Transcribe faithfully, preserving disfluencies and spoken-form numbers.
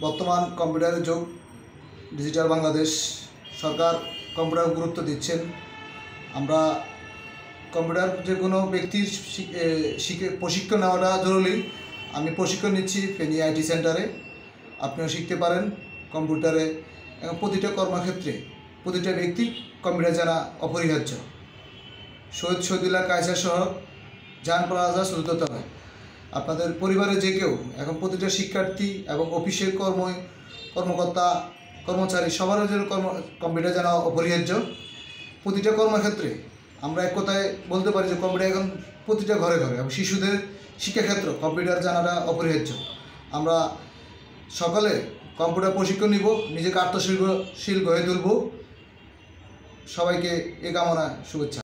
বর্তমান কম্পিউটারের যুগ, ডিজিটাল বাংলাদেশ সরকার কম্পিউটার গুরুত্ব দিচ্ছেন। আমরা কম্পিউটার যে কোনো ব্যক্তির শিখে প্রশিক্ষণ নেওয়াটা জরুরি। আমি প্রশিক্ষণ নিচ্ছি ফেনী আইটি সেন্টারে। আপনিও শিখতে পারেন কম্পিউটারে। এবং প্রতিটা কর্মক্ষেত্রে প্রতিটা ব্যক্তি কম্পিউটার জানা অপরিহার্য। শহীদ শহীদুল্লাহ কায়সার সহ জান প্লাজা চতুর্থ তলায় আপনাদের পরিবারে যে কেউ এখন প্রতিটা শিক্ষার্থী এবং অফিসের কর্ম কর্মকর্তা কর্মচারী সবার জন্য কর্ম কম্পিউটার জানা অপরিহার্য। প্রতিটা কর্মক্ষেত্রে আমরা এক কথায় বলতে পারি যে কম্পিউটার এখন প্রতিটা ঘরে ঘরে এবং শিশুদের শিক্ষাক্ষেত্র কম্পিউটার জানাটা অপরিহার্য। আমরা সকালে কম্পিউটার প্রশিক্ষণ নিব, নিজেকে আত্মশীল গড়ে তুলব। সবাইকে এ কামনা, শুভেচ্ছা।